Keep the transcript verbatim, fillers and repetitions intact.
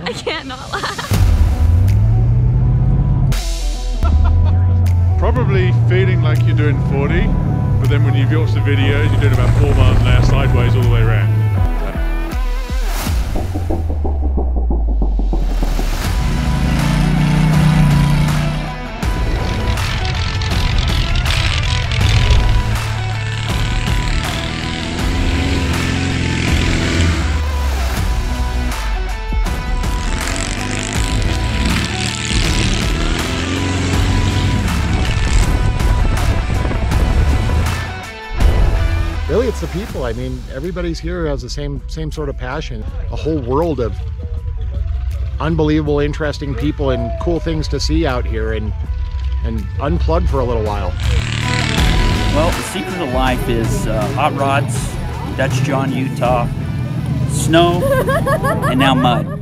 I can't not laugh. Probably feeling like you're doing forty, but then when you watch the videos, you're doing about four miles an hour sideways all the way around. Really, it's the people. I mean, everybody's here has the same same sort of passion. A whole world of unbelievable, interesting people and cool things to see out here, and and unplug for a little while. Well, the secret of life is uh, hot rods, Dutch John, Utah, snow, and now mud.